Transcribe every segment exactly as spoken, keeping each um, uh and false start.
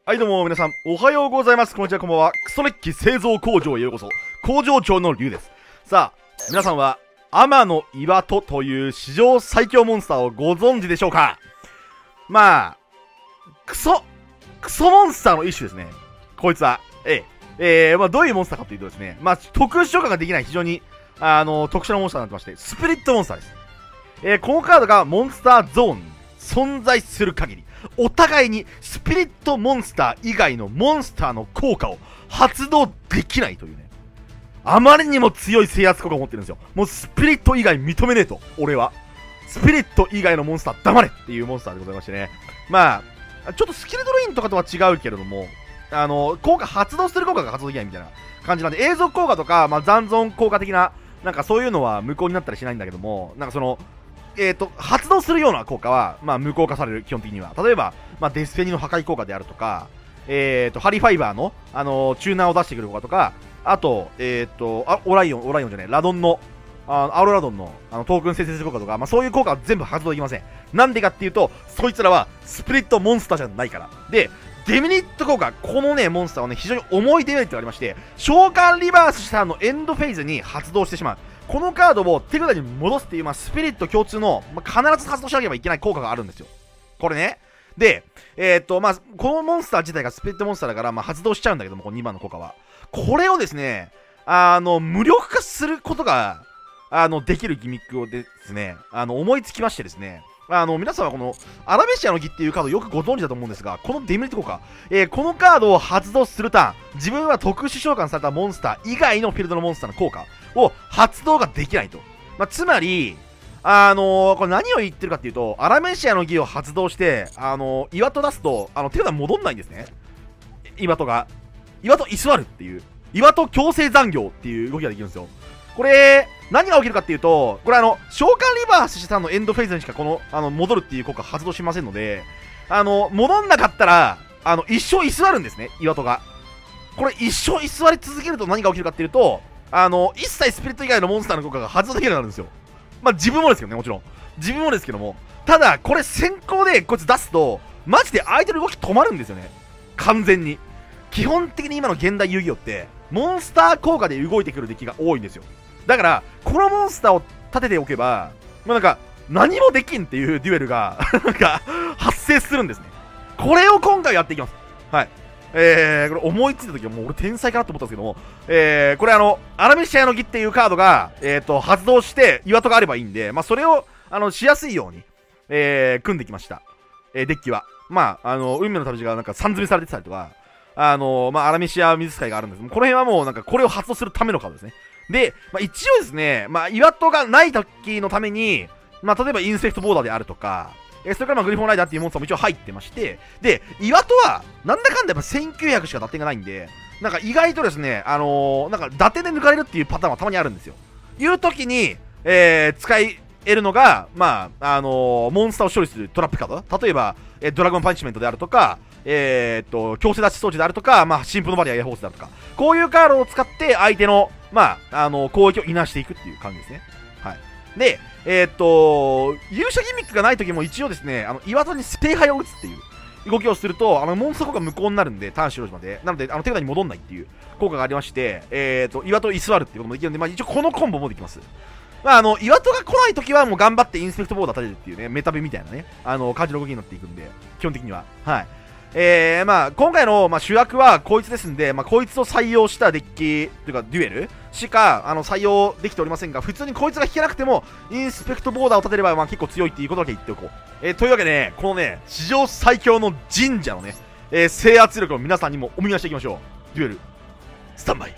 はいどうも皆さん、おはようございます。こんにちは、こんばんは。クソメッキ製造工場へようこそ。工場長のリュウです。さあ、皆さんは、天の岩戸という史上最強モンスターをご存知でしょうか？まあ、クソ、クソモンスターの一種ですね。こいつは。ええ。えー、まあどういうモンスターかというとですね、まあ特殊召喚ができない非常に、あの、特殊なモンスターになってまして、スプリットモンスターです。えー、このカードがモンスターゾーンに存在する限り、お互いにスピリットモンスター以外のモンスターの効果を発動できないというね。あまりにも強い制圧効果を持ってるんですよ。もうスピリット以外認めねえと、俺は。スピリット以外のモンスター黙れっていうモンスターでございましてね。まあ、ちょっとスキルドレインとかとは違うけれども、あの、効果発動する効果が発動できないみたいな感じなんで、永続効果とか、まあ残存効果的な、なんかそういうのは無効になったりしないんだけども、なんかその、えーと、発動するような効果は、まあ、無効化される、基本的には。例えば、まあ、デスフェニの破壊効果であるとか、えーと、ハリファイバーの、あのー、チューナーを出してくる効果とか、あと、えーと、あ、オライオン、オライオンじゃねえ、ラドンの、あアウロラドンの、あの、トークン生成する効果とか、まあ、そういう効果は全部発動できません。なんでかっていうと、そいつらは、スプリットモンスターじゃないから。で、デメリット効果、このね、モンスターはね、非常に重いデメリットがありまして、召喚リバースしたのエンドフェーズに発動してしまう。このカードを手札に戻すっていう、まあ、スピリット共通の、まあ、必ず発動しなければいけない効果があるんですよ。これね。で、えー、っと、まあ、このモンスター自体がスピリットモンスターだから、まあ、発動しちゃうんだけども、このにばんの効果は。これをですね、あの、無力化することが、あの、できるギミックをですね、あの、思いつきましてですね、あの、皆さんはこの、アラメシアの儀っていうカードよくご存知だと思うんですが、このデメリット効果、えー、このカードを発動するターン、自分は特殊召喚されたモンスター以外のフィールドのモンスターの効果を発動ができないと。まあ、つまり、あのー、これ何を言ってるかっていうと、アラメシアの儀を発動して、あのー、岩戸出すと、あの、手札戻んないんですね。岩戸が。岩戸居座るっていう。岩戸強制残業っていう動きができるんですよ。これ、何が起きるかっていうと、これあの、召喚リバースしたのエンドフェーズにしかこの、あの、戻るっていう効果発動しませんので、あの、戻んなかったら、あの、一生居座るんですね、岩戸が。これ一生居座り続けると何が起きるかっていうと、あの、一切スピリット以外のモンスターの効果が発動できるようになるんですよ。まあ、自分もですけどね、もちろん。自分もですけども。ただ、これ先行でこいつ出すと、マジで相手の動き止まるんですよね。完全に。基本的に今の現代遊戯王って、モンスター効果で動いてくるデッキが多いんですよ。だから、このモンスターを立てておけば、まあ、なんか、何もできんっていうデュエルが、なんか、発生するんですね。これを今回やっていきます。はい。えー、これ思いついた時はもう俺天才かなと思ったんですけども、えー、これあの、アラメシアの儀っていうカードが、えーと、発動して、岩戸があればいいんで、まあ、それを、あの、しやすいように、えー、組んできました。えー、デッキは。まあ、あの、運命の旅路がなんかさん積みされてたりとか、あの、まあ、アラメシア水使いがあるんです。この辺はもうなんかこれを発動するためのカードですね。で、まあ、一応ですね、まあ、岩戸がない時のために、まあ、例えばインスペクトボーダーであるとか、えー、それからまあグリフォンライダーっていうモンスターも一応入ってまして、で、岩戸は、なんだかんだやっぱせんきゅうひゃくしか打点がないんで、なんか意外とですね、あのー、なんか打点で抜かれるっていうパターンはたまにあるんですよ。いう時に、えー、使い得るのが、まあ、あのー、モンスターを処理するトラップカード。例えば、えー、ドラゴンパニッシメントであるとか、えー、っと、強制脱出装置であるとか、まあ、神父のバリアエアホースであるとか、こういうカードを使って相手の、まあ、あの、攻撃をいなしていくっていう感じですね。はい。で、えー、っと、勇者ギミックがない時も一応ですね、あの、岩戸に聖杯を打つっていう動きをすると、あの、モンスター効果無効になるんで、ターン終了時まで。なので、あの、手札に戻んないっていう効果がありまして、えー、っと、岩戸居座るっていうこともできるんで、まあ、一応このコンボもできます。まあ、あの、岩戸が来ない時はもう頑張ってインスペクトボーダー立てるっていうね、メタベみたいなね、あの、感じの動きになっていくんで、基本的には。はい。えー、まあ、今回の、まあ、主役はこいつですんで、まあ、こいつを採用したデッキ、というか、デュエルしか、あの、採用できておりませんが、普通にこいつが引けなくても、インスペクトボーダーを立てれば、まあ、結構強いっていうことだけ言っておこう。えー、というわけでね、このね、史上最強の神社のね、えー、制圧力を皆さんにもお見出していきましょう。デュエル、スタンバイ。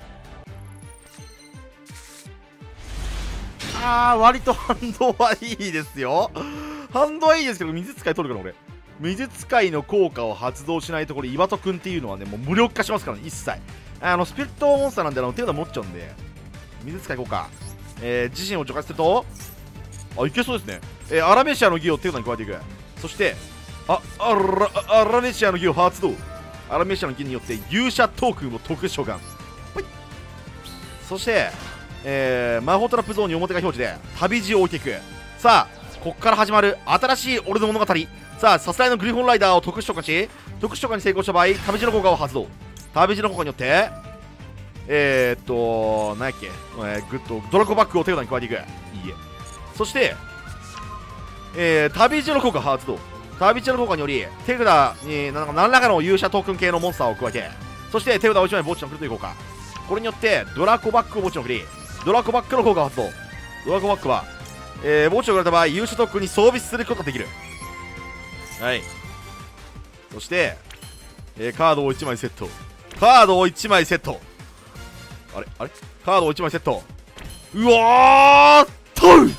あー、割と反動はいいですよ。反動はいいですけど、水使い取るから、俺。水使いの効果を発動しないところ、岩戸くんっていうのはね、もう無力化しますからね、一切。あの、スピリットモンスターなんで、あの、手札持っちゃうんで、水使いこうか。えー、自身を除外すると、あ、いけそうですね。えー、アラメシアの儀を手札に加えていく。そして、あ、アラ、アラメシアの儀を発動。アラメシアの儀によって、勇者トークンを特殊召喚。はい。そして、えー、魔法トラップゾーンに表が表示で、旅路を置いていく。さあ、こっから始まる新しい俺の物語。さあ、さすらいのグリフォンライダーを特殊召喚し、 特殊召喚に成功した場合旅路の効果を発動。旅路の効果によってえー、っと何やっけ、えー、グッとドラコバックを手札に加えていく。いいえ。そしてえー、旅路の効果発動。旅路の効果により手札になんか何らかの勇者トークン系のモンスターを加えて、そして手札をいちまい墓地に送るという効果。これによってドラコバックを墓地に送り、ドラコバックの効果を発動。ドラコバックは、えー、墓地を送られた場合勇者トークンに装備することができる。はい。そして、えー、カードをいちまいセット。カードをいちまいセット。あれあれカードをいちまいセット。うわーっと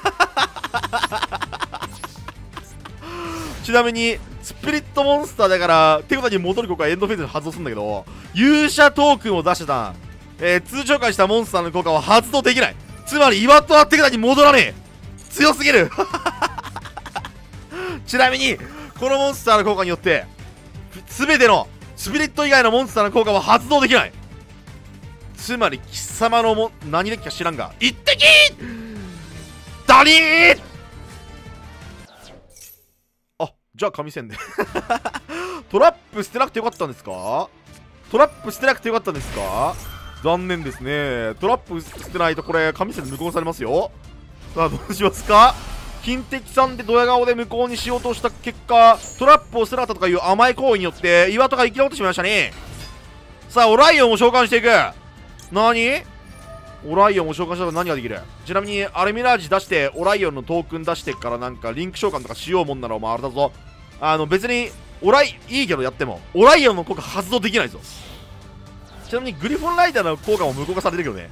ちなみにスピリットモンスターだから手札に戻る効果はエンドフェーズに発動するんだけど、勇者トークンを出してた、えー、通常化したモンスターの効果は発動できない。つまり岩戸は手札に戻らねえ。強すぎるちなみにこのモンスターの効果によって全てのスピリット以外のモンスターの効果は発動できない。つまり貴様のも何デッキか知らんが一滴ダリー。あ、じゃあ神戦でトラップ捨てなくてよかったんですか。トラップ捨てなくてよかったんですか。残念ですね。トラップ捨てないとこれ神戦で無効されますよ。さあどうしますか。金敵さんでドヤ顔で無効にしようとした結果トラップを捨てなかったとかいう甘い行為によって岩戸が生き残ってしまいましたね。さあオライオンを召喚していく。何オライオンを召喚したら何ができる。ちなみにアルミラージ出してオライオンのトークン出してからなんかリンク召喚とかしようもんならお前あれだぞ。あの別にオライいいけどやってもオライオンの効果発動できないぞ。ちなみにグリフォンライダーの効果も無効化されてるけどね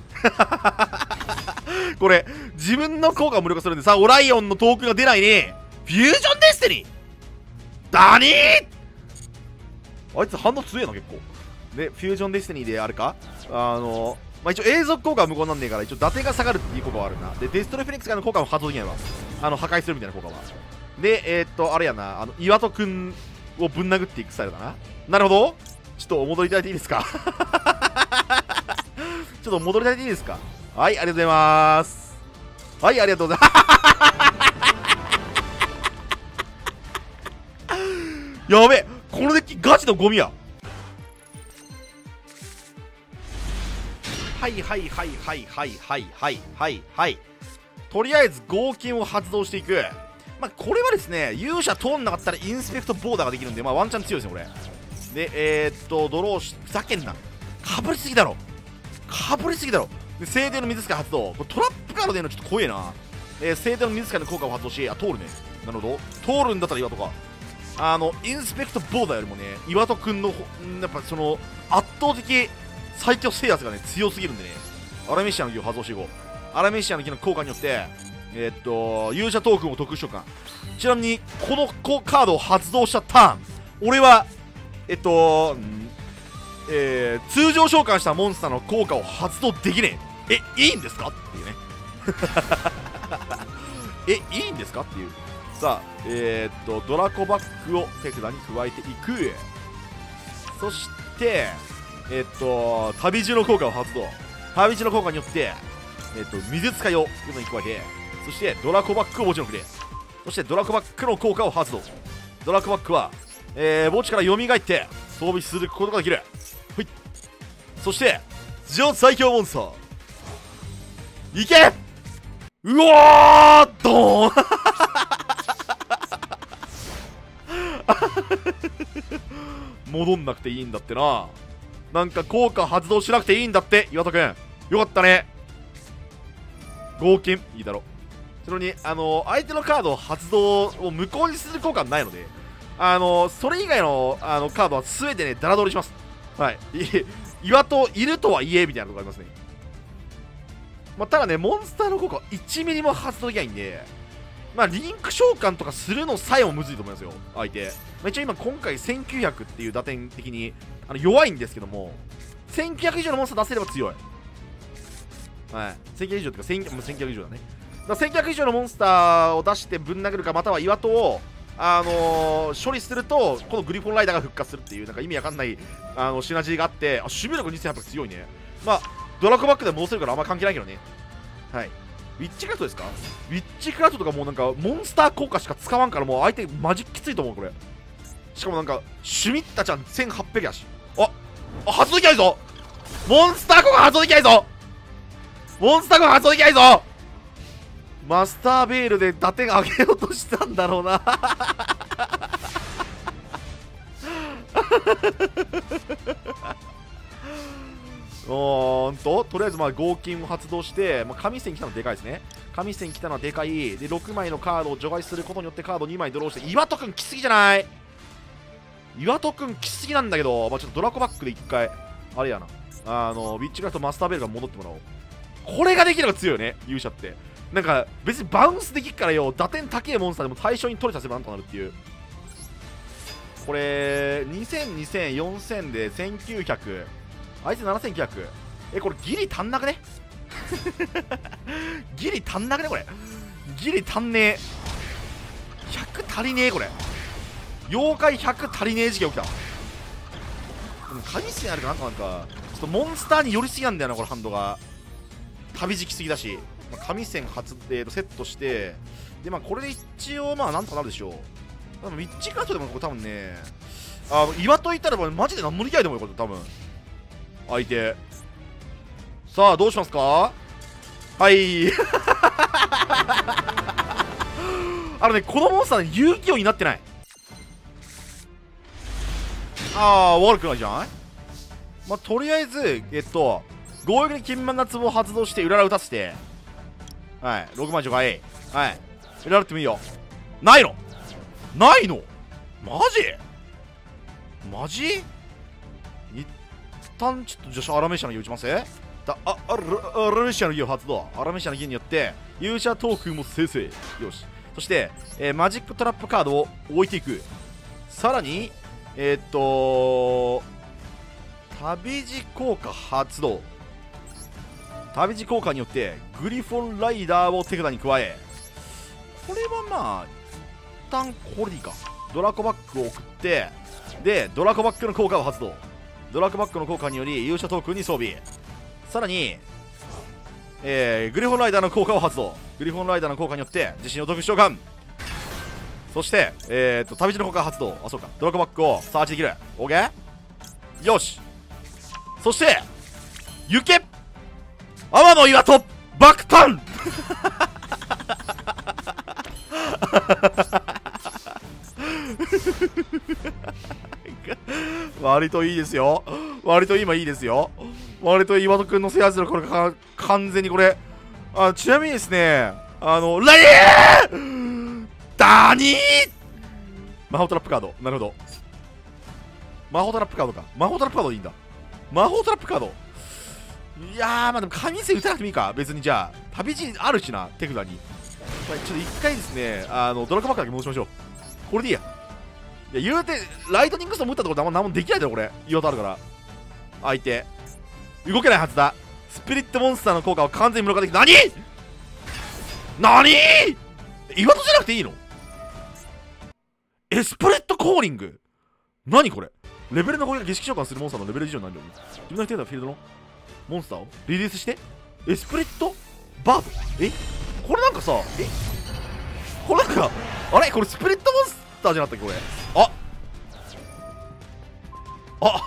これ自分の効果を無効化するんでさ、オライオンのトークンが出ないね。フュージョンデスティニーだにー。あいつ反応強えな結構で、フュージョンデスティニーであるかあのまあ、一応永続効果は無効なんねえから一応伊達が下がるっていう効果はあるな。でデストロフェニックスがの効果も発動できないわ。あの破壊するみたいな効果は。でえー、っとあれやな、あの岩戸くんをぶん殴っていくスタイルだな。なるほど。ちょっとお戻りいただいていいですかちょっとお戻りいただいていいですか。はい、ありがとうございます。はい、ありがとうございますやべえ、このデッキガチのゴミや。はいはいはいはいはいはいはいはいはい。とりあえず合金を発動していく。まあこれはですね、勇者通んなかったらインスペクトボーダーができるんで、まあワンチャン強いですねこれで。えー、っとドローしふざけんな、かぶりすぎだろかぶりすぎだろ。で聖帝の水使い発動。これトラップカードでのちょっと怖えな。えー、聖帝の水使いの効果を発動し、あ通るね。なるほど、通るんだったら岩とかあのインスペクトボーダーよりもね岩戸くんのやっぱその圧倒的最強制圧がね強すぎるんでね、アラメシアの儀を発動していこう。アラメシアの儀の効果によってえー、っと勇者トークンを特殊召喚。ちなみにこのカードを発動したターン俺はえっとえー、通常召喚したモンスターの効果を発動できねえ。え、いいんですかっていうねえ、いいんですかっていう。さあえー、っとドラコバックを手札に加えていく。そしてえー、っと旅路の効果を発動。旅路の効果によってえー、っと水使いを手札に加えて、そしてドラコバックを墓地に送れ。そしてドラコバックの効果を発動。ドラコバックはえー、墓地から蘇って装備することができる。ほい。そして史上最強モンスターいけ。うわードーン戻んなくていいんだってな。なんか効果発動しなくていいんだって岩田くん。よかったね。合金いいだろ。それにあの相手のカードを発動を無効にする効果はないので、あのそれ以外のあのカードは全てねダラ取りします。はい。岩戸いるとはいえみたいなとこありますね。まあ、ただねモンスターの効果はいちミリも発動できないんで、まあリンク召喚とかするのさえもむずいと思いますよ相手。まあ、一応今今回せんきゅうひゃくっていう打点的にあの弱いんですけども、せんきゅうひゃく以上のモンスター出せれば強い。はい。せんきゅうひゃく以上っていうかせんきゅうひゃく以上だね。だからせんきゅうひゃく以上のモンスターを出してぶん殴るか、または岩戸をあのー、処理するとこのグリフォンライダーが復活するっていうなんか意味わかんないあのシナジーがあって、あ守備力にせんはっぴゃく強いね。まあドラコバックで戻せるからあんま関係ないけどね。はい。ウィッチクラフトですか。ウィッチクラフトとかもうなんかモンスター効果しか使わんからもう相手マジきついと思うこれ。 しかもなんかシュミッタちゃんせんはっぴゃくやし。ああ発動できないぞ。モンスターコが発動できないぞ。モンスターコが発動できないぞ。マスターベールで打点上げようとしたんだろうなおーんととりあえずまあ合金を発動して、まあ、神戦来たのでかいですね。神戦来たのはでかいでろくまいのカードを除外することによってカードにまいドローして。岩戸くん来すぎじゃない？岩戸くん来すぎなんだけど、まあ、ちょっとドラコバックで一回あれやな、あのウィッチクラフトマスターベールが戻ってもらおう。これができるのが強いよね、勇者って。なんか別にバウンスできっからよ、打点高いモンスターでも対象に取れさせばなんとなるっていう。これにせん、にせん、よんせんでせんきゅうひゃく、あいつななせんきゅうひゃく、えこれギリ足んなくねギリ足んなくねこれ。ギリ足んねえ。ひゃく足りねえこれ。妖怪ひゃく足りねえ事件起きた。でも神戦あるかなんかなんかちょっとモンスターに寄りすぎなんだよなこれ。ハンドが旅時期すぎだし、まあ、神戦初、えー、とセットして、でまあこれで一応まあなんとかなるでしょう。多分ウィッチクラフトでもこれ多分ね、あ岩といったらマジで何もできないと思うよこれ多分相手。さあどうしますか。はいあのねこのモンスターね遊戯王になってない。ああ悪くないじゃない。まあとりあえずえっと強力に金満な壺を発動して裏ラ打たせて、はいろくまい除外、はい裏打ってもいいよ。ないのないのマジマジ一旦ちょっと女子アラメシアの儀打ちますだあアラアラメシアの儀を発動。アラメシアの儀によって勇者トークンも生成。よし。そして、えー、マジックトラップカードを置いていく。さらにえー、っと旅路効果発動。旅路効果によってグリフォンライダーを手札に加え、これはまあ一旦これでいいか。ドラコバックを送って、でドラコバックの効果を発動。ドラコバックの効果により勇者トークンに装備。さらに、えー、グリフォンライダーの効果を発動。グリフォンライダーの効果によって自信を解く召喚。そしてえー、っと旅路の効果発動。あそうかドラコバックをサーチできる。 OK よし。そして行け天の岩と爆誕割といいですよ。割と今いいですよ。割と岩戸くんの制圧力これか完全にこれ。あちなみにですね、あのラリーダニー魔法トラップカード。なるほど魔法トラップカードか。魔法トラップカードでいいんだ。魔法トラップカード。いやーまあでも神戦打たなくてもいいか別に。じゃあ旅路あるしな手札に。まあ、ちょっと一回ですねあのドラゴンバックだけ戻しましょう。これでいいや。いや言うてライトニングストーン打ったところで何もできないだろこれ。岩とあるから相手動けないはずだ。スピリットモンスターの効果を完全に無力化できる。何何岩戸じゃなくていいの。エスプレットコーリング何これ。レベルの攻撃が儀式召喚するモンスターのレベル以上になるように自分の手札フィールドのモンスターをリリースしてエスプレットバード。えこれなんかさえこれなんかあれこれスプレットモンスターじゃなかったっけこれ。ああ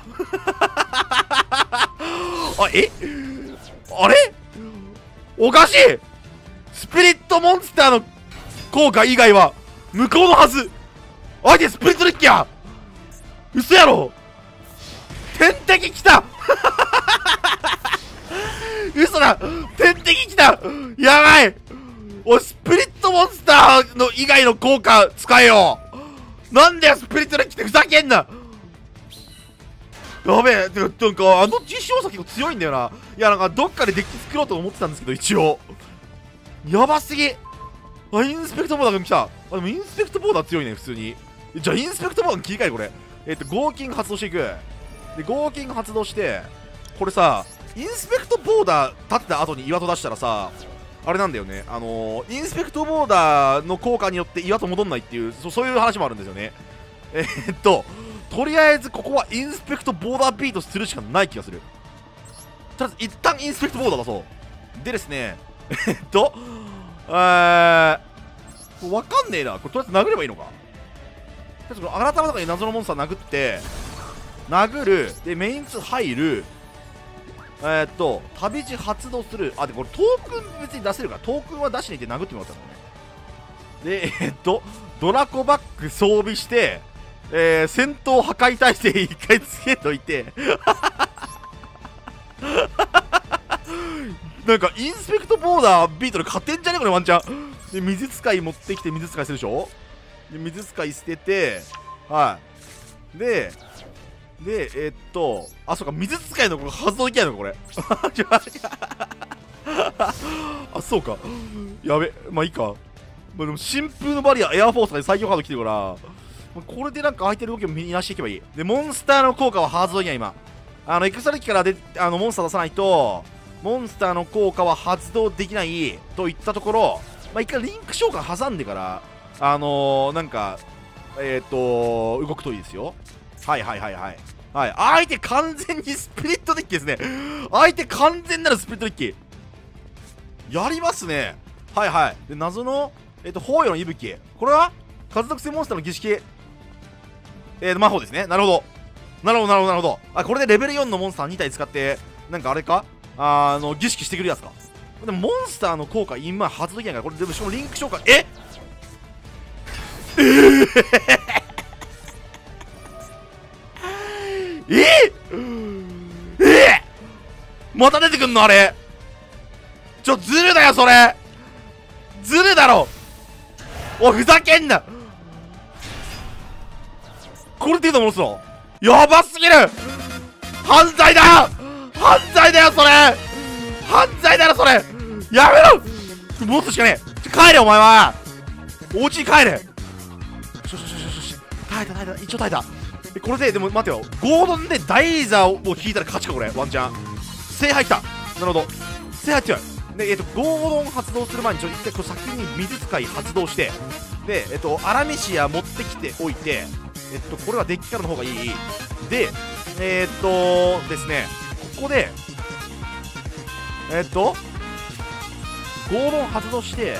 あえあれおかしい。スピリットモンスターの効果以外は無効のはず。あいてスプリットデッキや。嘘やろ。天敵きた嘘だ天敵きたやばい。おいスプリットモンスターの以外の効果使えよ。なんだよスプリットデッキってふざけんな。やべえ。てかなんかあの実証者結構強いんだよな。いやなんかどっかでデッキ作ろうと思ってたんですけど一応やばすぎ。あインスペクトボーダーが来た。あでもインスペクトボーダー強いね普通に。じゃあインスペクトボーダーに切り替えるこれ。えっ、ー、と合金発動していく。で合金発動してこれさインスペクトボーダー立てた後に岩戸出したらさあれなんだよね。あのー、インスペクトボーダーの効果によって岩戸戻んないっていう そ, そういう話もあるんですよね。えー、っととりあえずここはインスペクトボーダービートするしかない気がする。とりあえず一旦インスペクトボーダー出そうでですねえっとえーわかんねえなこれ。とりあえず殴ればいいのか。 りあえずこのあらたまとかに謎のモンスター殴って殴るでメインツー入る。えー、っと旅路発動する。あでこれトークン別に出せるからトークンは出しに行って殴ってもらったのね。でえー、っとドラコバック装備して、えー、戦闘破壊耐性一回つけといてなんかインスペクトボーダービートル勝てんじゃねこれワンチャンで水使い持ってきて水使いするでしょ。で水使い捨てて、はいででえー、っとあそうか水使いのこれ発動できないのかこれあそうかやべまあいいか。まあ、でも新風のバリアエアフォースが最強カード来てるから、まあ、これでなんか相手の動きを見出していけばいい。でモンスターの効果は発動できない。今あのエクストラ機からであのモンスター出さないとモンスターの効果は発動できないといったところ、まあ、一回リンク召喚挟んでからあのー、なんかえっ、ー、と動くといいですよ。はいはいはいはいはい。相手完全にスピリットデッキですね。相手完全なるスピリットデッキやりますね。はいはい。で謎のえっ、ー、と包囲の息吹、これは風属性モンスターの儀式えーと魔法ですね。なるほどなるほどなるほどなるほど。あこれでレベルよんのモンスターに体使ってなんかあれかあの儀式してくるやつか。でもモンスターの効果今発動できないからこれでもしかもリンク召喚ええーえええまた出てくんのあれ。ちょズルだよそれ。ズルだろ。おいふざけんな。これっていうのものすのやばすぎる。犯罪だ犯罪だよそれ。犯罪だろそれ。やめろ。もっとしかねえ。帰れお前は。お家に帰れ。よしよしよしよし。耐えた耐えた一応耐えた。これででも待てよゴードンでダイザーを引いたら勝ちかこれワンチャン聖杯きた。なるほど聖杯強い。でえっとゴードン発動する前にちょっと一回こう先に水使い発動してでえっとアラメシア持ってきておいてえっとこれはデッキからの方がいい。でえっとですねここでえっとゴードン発動して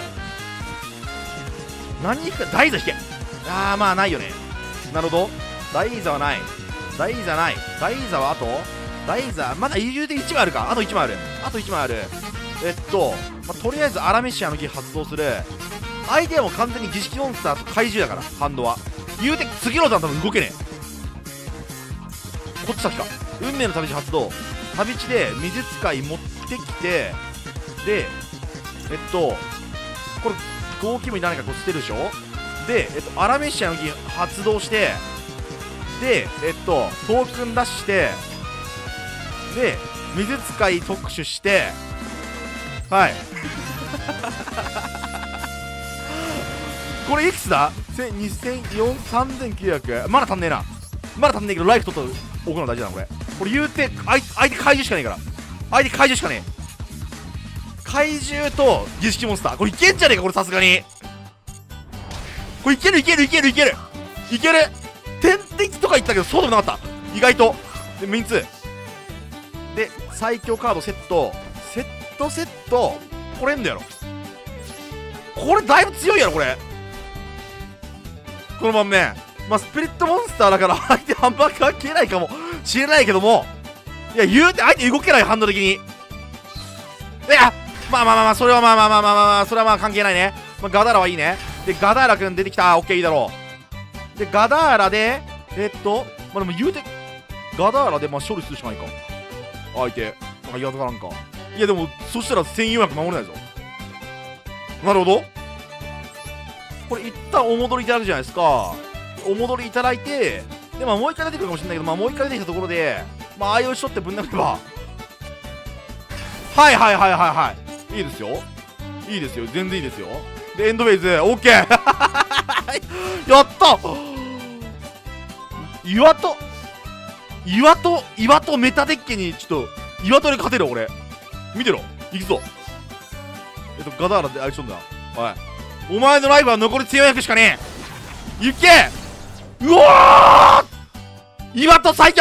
何引くかダイザ引け。あーまあないよね。なるほどダイザはないダイザないダイザはあとダイザまだ言うていちまいあるか。あといちまいあるあといちまいある。えっと、まあ、とりあえずアラメシアの儀発動する。相手はもう完全に儀式モンスターと怪獣だからハンドは言うて次のターン多分動けねえ。こっち先か運命の旅路発動旅路で水使い持ってきてでえっとこれ合気分に何かこう捨てるでしょ。でえっとアラメシアの儀発動してでえっとトークン出してで水使い特殊してはいこれいくつだにせんよんひゃくさんぜんきゅうひゃくまだ足んねえな。まだ足んねえけどライフ取った置くの大事だなこれ。これ言うて相相手怪獣しかねえから相手怪獣しかねえ。怪獣と儀式モンスターこれいけんじゃねえかこれさすがに。これいけるいけるいけるいけるいける。天敵とか言ったけどそうでもなかった意外と。でメインツーで最強カードセットセットセットこれんだやろ。これだいぶ強いやろこれ。この盤面まあスピリットモンスターだから相手あんま関係ないかもしれないけどもいや言うて相手動けないハンド的に。いやまあまあまあまあそれはまあまあまあまあまあそれはまあ関係ないね。まあ、ガダーラはいいね。でガダーラくん出てきたオッケーいいだろう。でガダーラでえっとまあでも言うてガダーラでまあ処理するしかないか相手なんかやだなんか。いやでもそしたらせんよんひゃく守れないぞ。なるほどこれ一旦お戻りいただくじゃないですか。お戻りいただいてでまあもう一回出てくるかもしれないけどまあもう一回出てきたところでまあ相打ち取ってぶん殴ればはいはいはいはいはいいいですよいいですよ全然いいですよ。でエンドフェイズオッケーやった岩戸岩戸岩戸メタデッキにちょっと岩戸で勝てる俺見てろいくぞ。えっとガダーラであいつんだ。おいお前のライブは残りせんよんひゃくしかねえ。行けうおー岩戸最強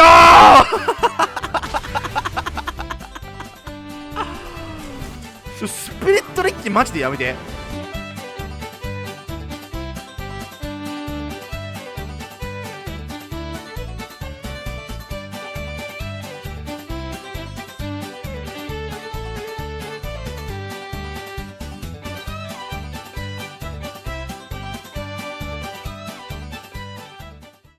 スピリットデッキマジでやめて。